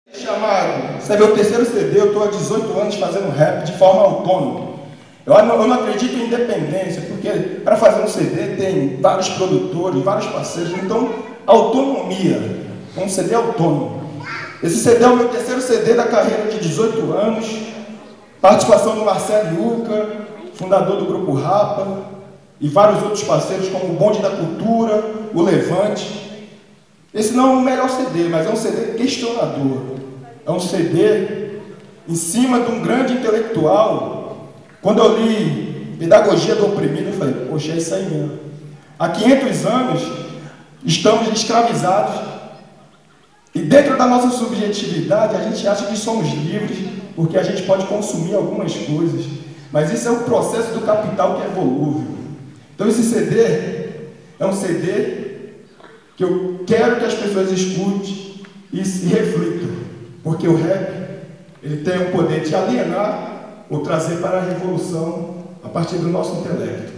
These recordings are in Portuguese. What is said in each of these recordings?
Chamado, esse é meu terceiro CD, eu estou há 18 anos fazendo rap de forma autônoma. Eu não acredito em independência, porque para fazer um CD tem vários produtores, vários parceiros, então autonomia, um CD autônomo. Esse CD é o meu terceiro CD da carreira de 18 anos, participação do Marcelo Yuca, fundador do Grupo Rapa, e vários outros parceiros como o Bonde da Cultura, o Levante. Esse não é o melhor CD, mas é um CD questionador. É um CD em cima de um grande intelectual. Quando eu li Pedagogia do Oprimido, eu falei, poxa, é isso aí mesmo. Há 500 anos, estamos escravizados. E dentro da nossa subjetividade, a gente acha que somos livres, porque a gente pode consumir algumas coisas. Mas isso é o processo do capital que é volúvel. Então esse CD é um CD que eu quero que as pessoas escutem e se reflitam. Porque o rap, ele tem o poder de alienar ou trazer para a revolução a partir do nosso intelecto.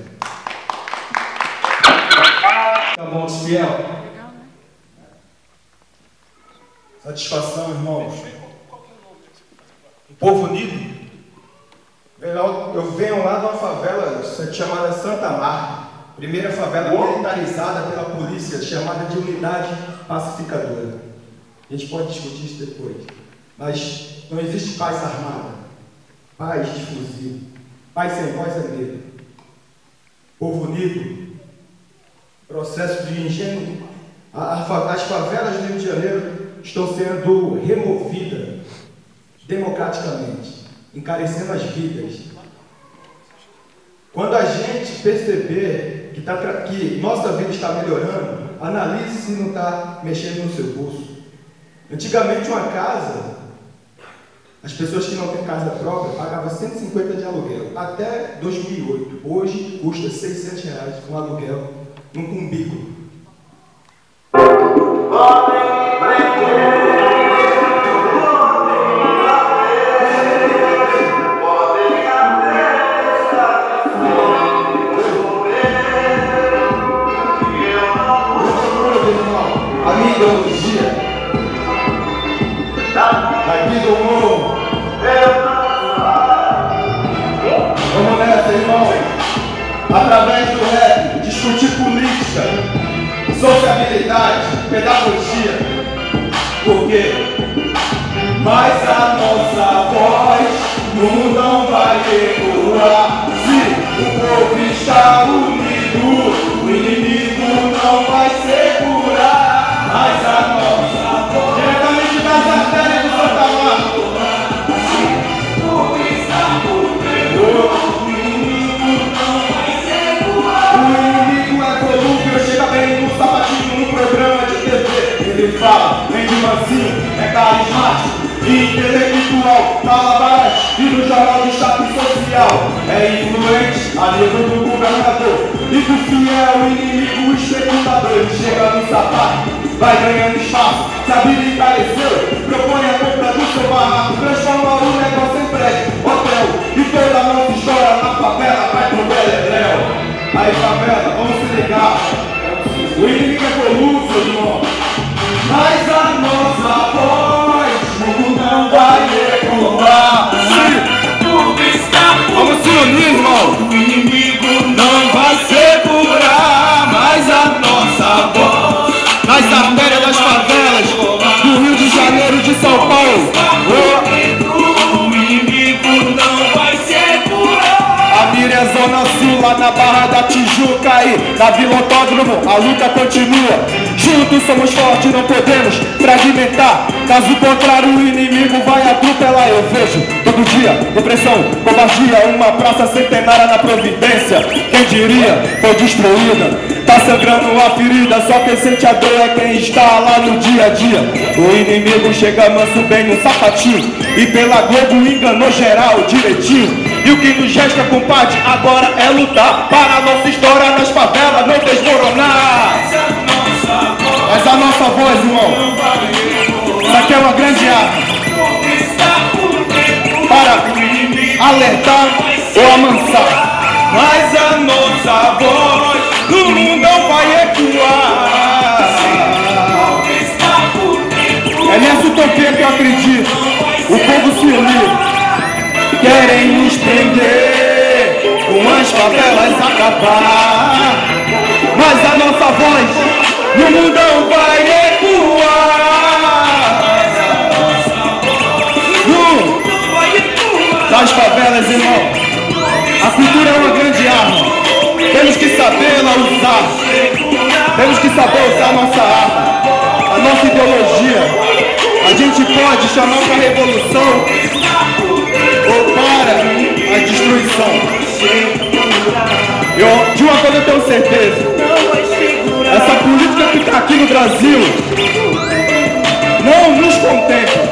Tá bom, fiel. Satisfação, irmãos. O povo unido. Eu venho lá de uma favela chamada Santa Marta. Primeira favela militarizada pela polícia, chamada de Unidade Pacificadora. A gente pode discutir isso depois. Mas não existe paz armada, paz de fuzil, paz sem voz é medo. Povo unido, processo de engenho. As favelas do Rio de Janeiro estão sendo removidas democraticamente, encarecendo as vidas. Quando a gente perceber que nossa vida está melhorando, analise se não está mexendo no seu bolso. Antigamente uma casa, as pessoas que não têm casa própria pagavam 150 de aluguel, até 2008. Hoje custa R$600 um aluguel num cubículo. A minha ideologia aqui do mundo. Vamos nessa, irmão. Através do rap, discutir política, sociabilidade, pedagogia. Por quê? Mas a nossa voz no mundo não vai ecoar. Se o povo está unido, o inimigo não vai segurar. Mas a nossa voz, diretamente das artérias do Santa Marta, o inimigo não vai segurar. O inimigo é volúvel, chega bem no sapatinho, no programa de TV. Ele fala, vem de mansinho, é carismático e intelectual, fala várias e no jornal de status social. É influente a nível do governador e do fiel inimigo especulador. Ele chega no sapato, vai ganhando espaço, se habilitareceu, propõe a compra do seu barraco, transforma o negócio em prédio, hotel, e toda a nossa história na favela vai pro Beleléu. Aí favela, vamos se ligar, o inimigo é volúvel, irmão, mas a nossa voz no mundo não vai ecoar. Vamos se unir, irmão, o inimigo não vai segurar, mas a nossa voz nas artérias das favelas do Rio de Janeiro e de São Paulo. O inimigo não vai segurar. A mira é Zona Sul, lá na Barra da Tijuca e na Vila Autódromo, a luta continua. Juntos somos fortes, não podemos fragmentar. Caso contrário, o inimigo vai atropelar. Eu vejo todo dia repressão, covardia, uma praça centenária na Providência. Quem diria, foi destruída. Tá sangrando a ferida, só quem sente a dor é quem está lá no dia a dia. O inimigo chega manso bem no sapatinho e pela Globo enganou geral direitinho. E o que nos resta, compadre, agora é lutar para a nossa história nas favelas não desmoronar. Mas a nossa voz, irmão, isso aqui é uma grande arma para alertar ou amansar. Mas a nossa voz no mundo não vai ecoar. É nessa utopia que eu acredito. o povo se uniu. Querem nos prender, com as favelas acabar, mas a nossa voz no mundão vai ecoar. Das favelas, irmão, a cultura é uma grande arma. Temos que sabê-la usar. Temos que saber usar a nossa arma, a nossa ideologia. A gente pode chamar para a revolução ou para a destruição. De uma coisa eu tenho certeza: essa política que está aqui no Brasil não nos contempla.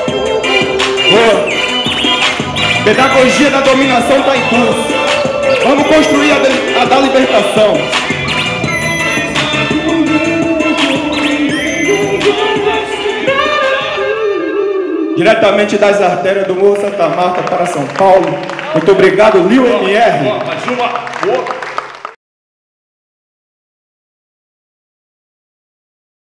Pedagogia da dominação está em curso. Vamos construir a da libertação. Diretamente das artérias do Morro Santa Marta para São Paulo. Muito obrigado, Lil MR.